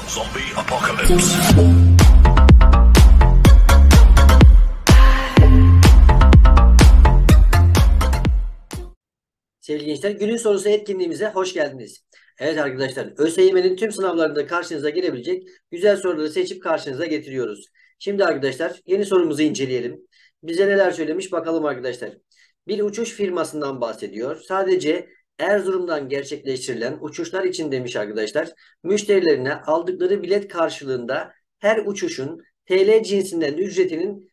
Zombie apocalypse. Sevgili gençler, günün sorusu etkinliğimize hoş geldiniz. Evet arkadaşlar, ÖSYM'nin tüm sınavlarında karşınıza gelebilecek güzel soruları seçip karşınıza getiriyoruz. Şimdi arkadaşlar, yeni sorumuzu inceleyelim. Bize neler söylemiş bakalım arkadaşlar. Bir uçuş firmasından bahsediyor. Sadece Erzurum'dan gerçekleştirilen uçuşlar için demiş arkadaşlar. Müşterilerine aldıkları bilet karşılığında her uçuşun TL cinsinden ücretinin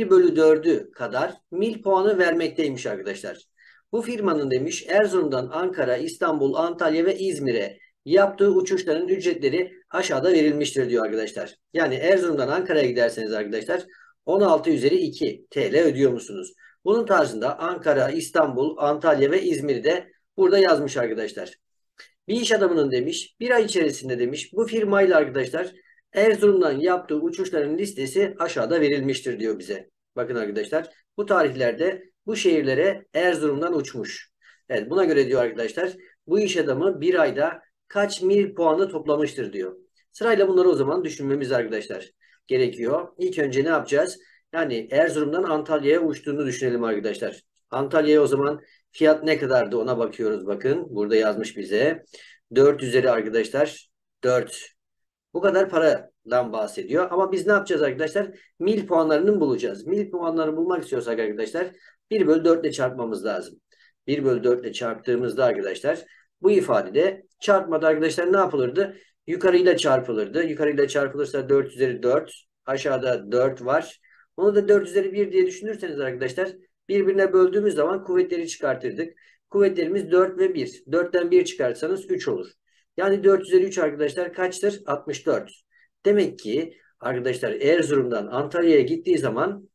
1/4'ü kadar mil puanı vermekteymiş arkadaşlar. Bu firmanın demiş Erzurum'dan Ankara, İstanbul, Antalya ve İzmir'e yaptığı uçuşların ücretleri aşağıda verilmiştir diyor arkadaşlar. Yani Erzurum'dan Ankara'ya giderseniz arkadaşlar 16 üzeri 2 TL ödüyor musunuz? Bunun tarzında Ankara, İstanbul, Antalya ve İzmir'i de burada yazmış arkadaşlar. Bir iş adamının demiş bir ay içerisinde demiş bu firmayla arkadaşlar Erzurum'dan yaptığı uçuşların listesi aşağıda verilmiştir diyor bize. Bakın arkadaşlar bu tarihlerde bu şehirlere Erzurum'dan uçmuş. Evet buna göre diyor arkadaşlar bu iş adamı bir ayda kaç mil puanı toplamıştır diyor. Sırayla bunları o zaman düşünmemiz arkadaşlar gerekiyor. İlk önce ne yapacağız? Yani Erzurum'dan Antalya'ya uçtuğunu düşünelim arkadaşlar. Antalya'ya o zaman fiyat ne kadardı ona bakıyoruz bakın. Burada yazmış bize. 4 üzeri arkadaşlar 4. Bu kadar paradan bahsediyor. Ama biz ne yapacağız arkadaşlar? Mil puanlarını bulacağız. Mil puanlarını bulmak istiyorsak arkadaşlar 1/4 ile çarpmamız lazım. 1/4 ile çarptığımızda arkadaşlar bu ifadede çarpmada arkadaşlar ne yapılırdı? Yukarıyla çarpılırdı. Yukarıyla çarpılırsa 4 üzeri 4. Aşağıda 4 var. Onu da 4 üzeri 1 diye düşünürseniz arkadaşlar birbirine böldüğümüz zaman kuvvetleri çıkartırdık. Kuvvetlerimiz 4 ve 1. 4'ten 1 çıkartsanız 3 olur. Yani 4 üzeri 3 arkadaşlar kaçtır? 64. Demek ki arkadaşlar Erzurum'dan Antalya'ya gittiği zaman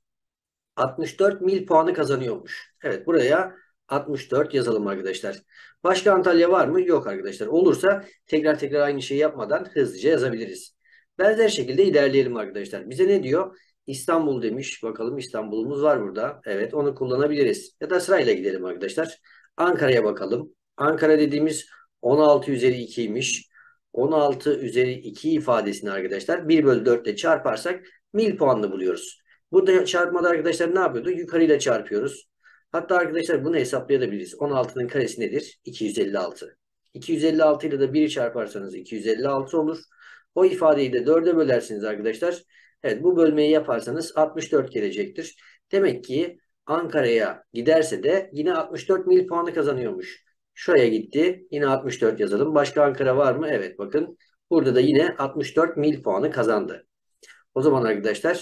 64 mil puanı kazanıyormuş. Evet buraya 64 yazalım arkadaşlar. Başka Antalya var mı? Yok arkadaşlar. Olursa tekrar tekrar aynı şeyi yapmadan hızlıca yazabiliriz. Benzer şekilde ilerleyelim arkadaşlar. Bize ne diyor? İstanbul demiş. Bakalım İstanbul'umuz var burada. Evet onu kullanabiliriz. Ya da sırayla gidelim arkadaşlar. Ankara'ya bakalım. Ankara dediğimiz 16 üzeri 2'ymiş. 16 üzeri 2 ifadesini arkadaşlar 1/4 ile çarparsak mil puanını buluyoruz. Burada çarpmada arkadaşlar ne yapıyordu? Yukarıyla çarpıyoruz. Hatta arkadaşlar bunu hesaplayabiliriz. 16'nın karesi nedir? 256. 256 ile de 1'i çarparsanız 256 olur. O ifadeyi de 4'e bölersiniz arkadaşlar. Evet bu bölmeyi yaparsanız 64 gelecektir. Demek ki Ankara'ya giderse de yine 64 mil puanı kazanıyormuş. Şuraya gitti. Yine 64 yazalım. Başka Ankara var mı? Evet bakın. Burada da yine 64 mil puanı kazandı. O zaman arkadaşlar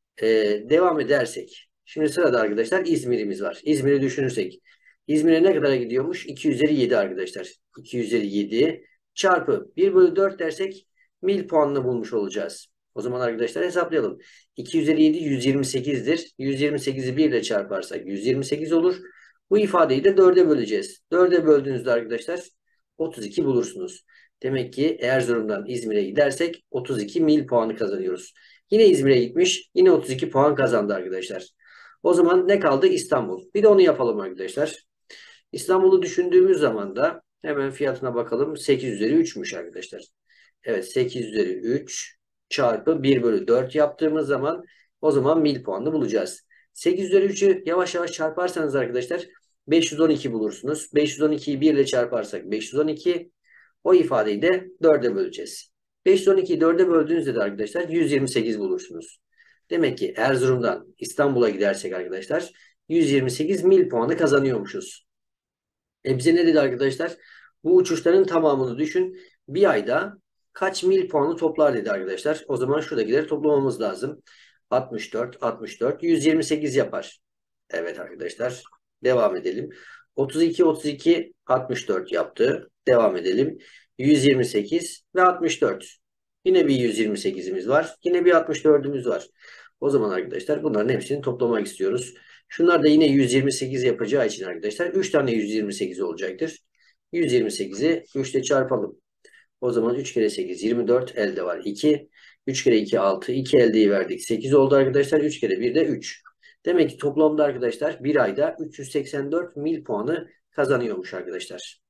devam edersek. Şimdi sırada arkadaşlar İzmir'imiz var. İzmir'i düşünürsek. İzmir'e ne kadara gidiyormuş? 2 üzeri 7 arkadaşlar. 2 üzeri 7 çarpı 1/4 dersek mil puanını bulmuş olacağız. O zaman arkadaşlar hesaplayalım. 2 üzeri 7 128'dir. 128'i 1 ile çarparsak 128 olur. Bu ifadeyi de 4'e böleceğiz. 4'e böldüğünüzde arkadaşlar 32 bulursunuz. Demek ki Erzurum'dan İzmir'e gidersek 32 mil puanı kazanıyoruz. Yine İzmir'e gitmiş. Yine 32 puan kazandı arkadaşlar. O zaman ne kaldı? İstanbul. Bir de onu yapalım arkadaşlar. İstanbul'u düşündüğümüz zaman da hemen fiyatına bakalım. 8 üzeri 3'müş arkadaşlar. Evet 8 üzeri 3 çarpı 1/4 yaptığımız zaman o zaman mil puanını bulacağız. 8 üzeri 3'ü yavaş yavaş çarparsanız arkadaşlar 512 bulursunuz. 512'yi 1 ile çarparsak 512. O ifadeyi de 4'e böleceğiz. 512'yi 4'e böldüğünüzde de arkadaşlar 128 bulursunuz. Demek ki Erzurum'dan İstanbul'a gidersek arkadaşlar 128 mil puanı kazanıyormuşuz. Bize ne dedi arkadaşlar? Bu uçuşların tamamını düşün. Bir ayda kaç mil puanı toplar dedi arkadaşlar. O zaman şuradakileri toplamamız lazım. 64, 64, 128 yapar. Evet arkadaşlar. Devam edelim. 32, 32, 64 yaptı. Devam edelim. 128 ve 64. Yine bir 128'imiz var. Yine bir 64'ümüz var. O zaman arkadaşlar bunların hepsini toplamak istiyoruz. Şunlar da yine 128 yapacağı için arkadaşlar 3 tane 128 olacaktır. 128'i 3 ile çarpalım. O zaman 3 kere 8 24 elde var 2. 3 kere 2 6. 2 eldeyi verdik. 8 oldu arkadaşlar. 3 kere 1 de 3. Demek ki toplamda arkadaşlar bir ayda 384 mil puanı kazanıyormuş arkadaşlar.